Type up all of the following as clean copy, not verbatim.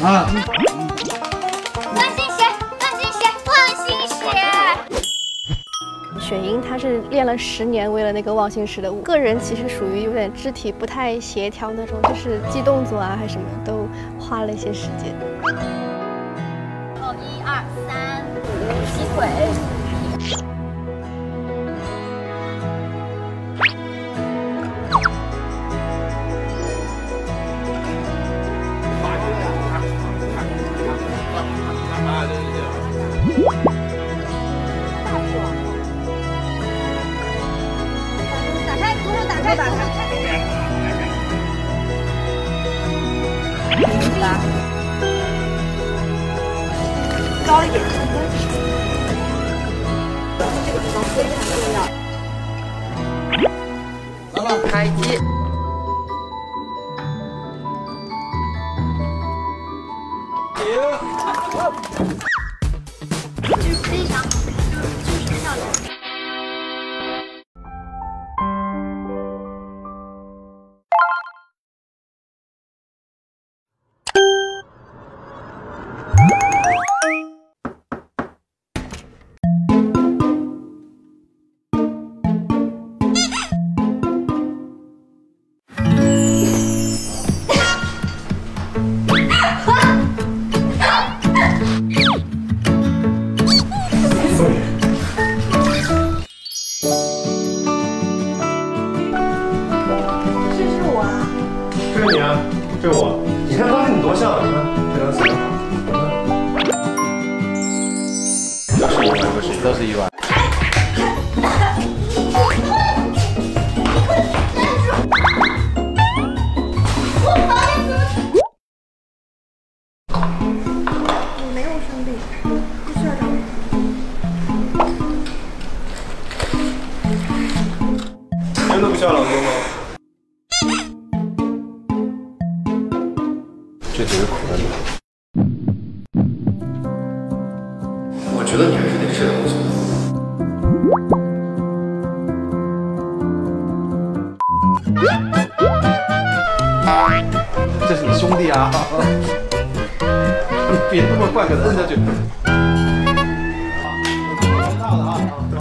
啊。 万星鞋，万星鞋，万星鞋。 雪鹰她是练了10年，为了那个忘形石的舞。个人其实属于有点肢体不太协调那种，就是记动作啊还是什么，都花了一些时间。 哦，1、2、3、5，劈腿。 高一点， 这个地方非常重要。 来吧， 开机。 非常好，就是漂亮。 这是你啊，这是我。你看刚才你多像，你看这张写的好。都是意外，都是意外。 我没有生病，不需要找人。 真的不需要老公吗？ 这只是苦了你。我觉得你还是得吃点东西。这是你兄弟啊！你别那么快给他摁下去。到了啊！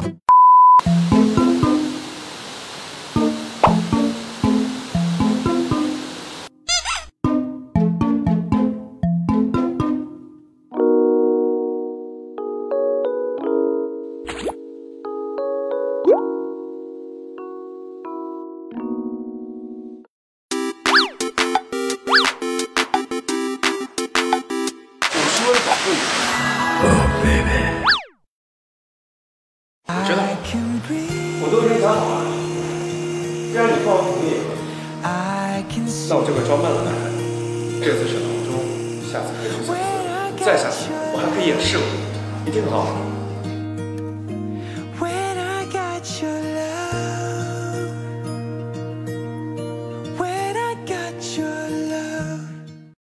我知道，我都已经想好了。既然你放我同意，那我就会装扮了男人。这次是郎中，下次可以是小四，再下次我还可以演侍卫，一定很好。